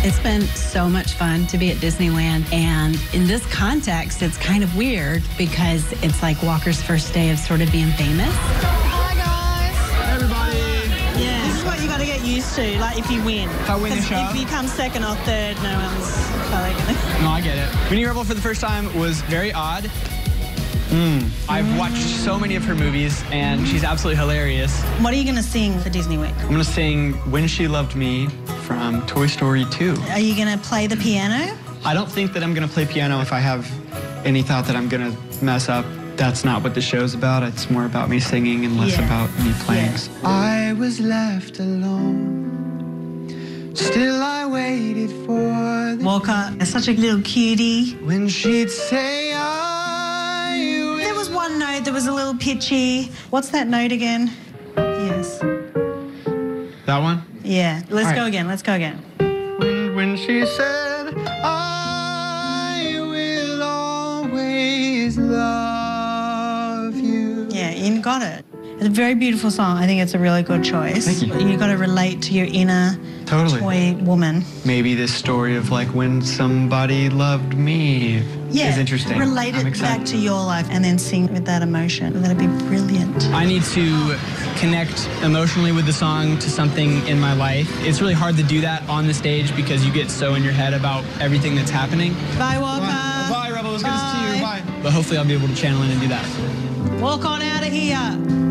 It's been so much fun to be at Disneyland, and in this context, it's kind of weird because it's like Walker's first day of sort of being famous. Hi, guys. Hey, everybody. Yeah, this is what you got to get used to, like if you win. If I win the show? If you come second or third, no one's probably going to. No, I get it. Meeting Rebel for the first time was very odd. I've watched so many of her movies, and she's absolutely hilarious. What are you going to sing for Disney Week? I'm going to sing When She Loved Me from Toy Story 2. Are you going to play the piano? I don't think that I'm going to play piano if I have any thought that I'm going to mess up. That's not what the show's about. It's more about me singing and less about me playing. Yeah. I was left alone, still I waited for the Walker is such a little cutie. when she'd say There was one note that was a little pitchy. What's that note again? Yes. That one? Yeah. Let's All go right. again. Let's go again. When she said, I will always love you. Yeah, you got it. It's a very beautiful song. I think it's a really good choice. Thank you. You've got to relate to your inner toy woman. Maybe this story of like when somebody loved me is interesting. Relate I'm it excited. back to your life and then sing with that emotion. That'd be brilliant. I need to connect emotionally with the song to something in my life. It's really hard to do that on the stage because you get so in your head about everything that's happening. Bye, Walker. Bye, Rebel. It was good to see you. Bye. But hopefully I'll be able to channel in and do that. Walk on out of here.